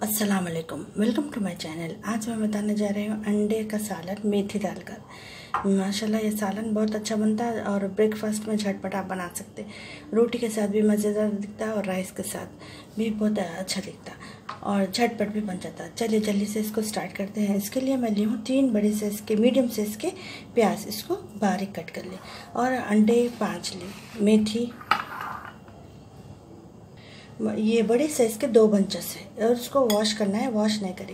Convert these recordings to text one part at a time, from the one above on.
अस्सलाम वालेकुम, welcome to my channel. आज मैं बताने जा रही हूँ अंडे का सालन मेथी डालकर। माशाल्लाह ये सालन बहुत अच्छा बनता है और ब्रेकफास्ट में झटपट आप बना सकते हैं। रोटी के साथ भी मज़ेदार दिखता है और राइस के साथ भी बहुत अच्छा दिखता है और झटपट भी बन जाता है। चलिए जल्दी से इसको स्टार्ट करते हैं। इसके लिए मैं ली हूँ 3 बड़े साइज़ के मीडियम साइज़ के प्याज, इसको बारीक कट कर ले, और अंडे 5 ली, मेथी ये बड़े साइज़ के 2 बंचेस है और उसको वॉश करना है, वॉश नहीं करी।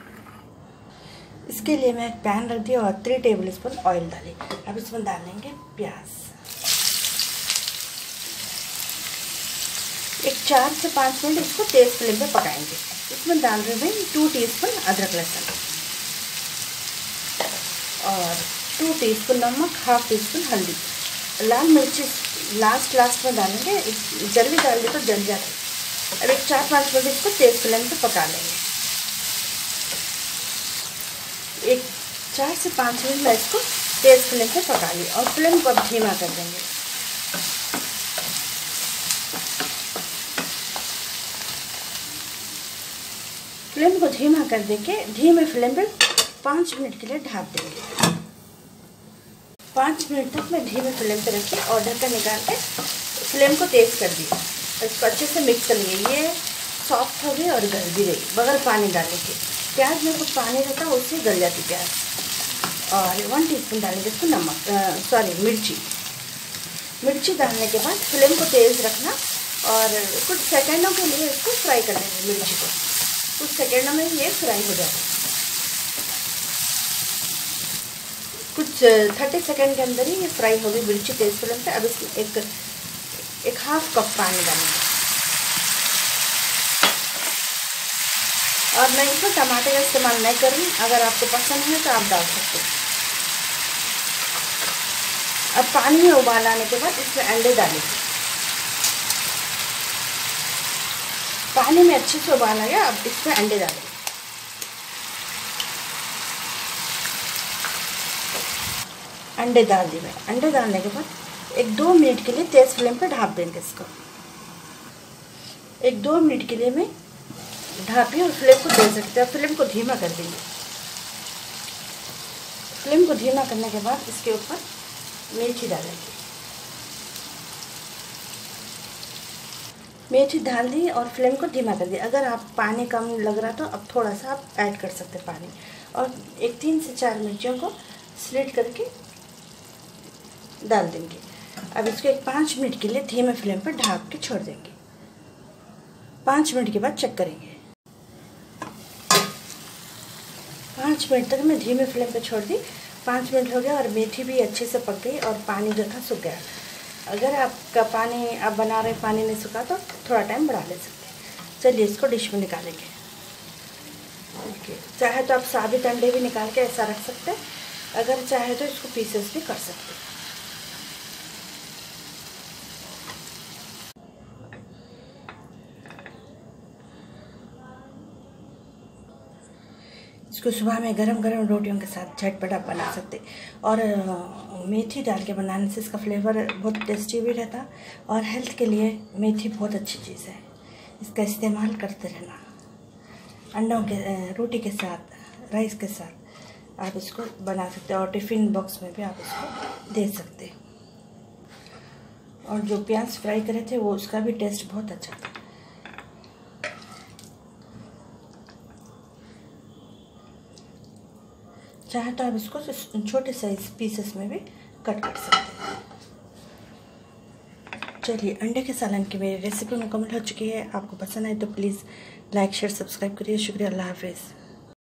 इसके लिए मैं एक पैन रख दिया और 3 टेबल स्पून ऑयल डाली। अब इसमें डालेंगे प्याज। एक 4 से 5 मिनट इसको तेज फ्लेम पे पकाएंगे। इसमें डाल रहे हैं 2 टीस्पून अदरक लहसुन और 2 टीस्पून नमक, हाफ टीस्पून हल्दी। लाल मिर्ची लास्ट में डालेंगे, जल्दी डाल दे तो जल जाता है। अब एक 4-5 मिनट इसको तेज फ्लेम पे पका लेंगे। एक 4 से 5 मिनट में इसको तेज फ्लेम पे पका लिया और फ्लेम को धीमा कर देंगे। फ्लेम को धीमा कर देके धीमे फ्लेम पे 5 मिनट के लिए ढक देंगे। 5 मिनट तक मैं धीमे फ्लेम पे रखी और ढक्कन निकाल के फ्लेम को तेज कर दिया। इसको अच्छे से मिक्स कर लिए। ये सॉफ्ट हो गई और गल भी गई बगैर पानी डालने के। प्याज में कुछ पानी रहता है, उससे गल जाती प्याज। और 1 टीस्पून डालेंगे इसको नमक, मिर्ची डालने के बाद फ्लेम को तेज़ रखना और कुछ सेकंडों के लिए इसको फ्राई कर लेंगे। मिर्ची को कुछ सेकंडों में ये फ्राई हो जाता है। कुछ 30 सेकंड के अंदर ही ये फ्राई हो गई मिर्ची तेज़ फ्लेम पे। अब इसमें एक हाफ कप पानी डालेंगे और मैं इसमें टमाटर का इस्तेमाल नहीं करूँ, अगर आपको पसंद है तो आप डाल सकते हैं। अब पानी में उबाल आने के बाद इसमें अंडे डालेंगे। पानी में अच्छे से उबाल आ गया, अब इसमें अंडे डालेंगे। अंडे डाल दिए। अंडे डालने के बाद एक 2 मिनट के लिए तेज फ्लेम पर ढाँप देंगे इसको। एक 2 मिनट के लिए मैं ढाँपी और फ्लेम को तेज रखते हैं। फ्लेम को धीमा कर देंगे। फ्लेम को धीमा करने के बाद इसके ऊपर मेथी डालेंगे। मेथी डाल दी और फ्लेम को धीमा कर दिया। अगर आप पानी कम लग रहा तो अब थोड़ा सा आप ऐड कर सकते हैं पानी। और एक 3 से 4 मिर्चियों को स्लिट करके डाल देंगे। अब इसको एक 5 मिनट के लिए धीमे फ्लेम पर ढक के छोड़ देंगे। 5 मिनट के बाद चेक करेंगे। 5 मिनट तक मैं धीमे फ्लेम पर छोड़ दी। 5 मिनट हो गया और मेथी भी अच्छे से पक गई और पानी जो था सूख गया। अगर आपका पानी आप बना रहे पानी नहीं सूखा तो थोड़ा टाइम बढ़ा ले सकते हैं। चलिए इसको डिश में निकालेंगे। चाहे तो आप साबित अंडे भी निकाल के ऐसा रख सकते हैं, अगर चाहे तो इसको पीसेस भी कर सकते हैं। इसको सुबह में गरम गरम रोटियों के साथ झटपट आप बना सकते। और मेथी डाल के बनाने से इसका फ्लेवर बहुत टेस्टी भी रहता और हेल्थ के लिए मेथी बहुत अच्छी चीज़ है। इसका इस्तेमाल करते रहना। अंडों के रोटी के साथ, राइस के साथ आप इसको बना सकते हैं और टिफ़िन बॉक्स में भी आप इसको दे सकते। और जो प्याज फ्राई करे थे वो उसका भी टेस्ट बहुत अच्छा था। चाहे तो आप इसको छोटे साइज पीसेस में भी कट कर सकते हैं। चलिए अंडे के सालन की मेरी रेसिपी मुकम्मल हो चुकी है। आपको पसंद आए तो प्लीज़ लाइक शेयर सब्सक्राइब करिए। शुक्रिया। अल्लाह हाफिज़।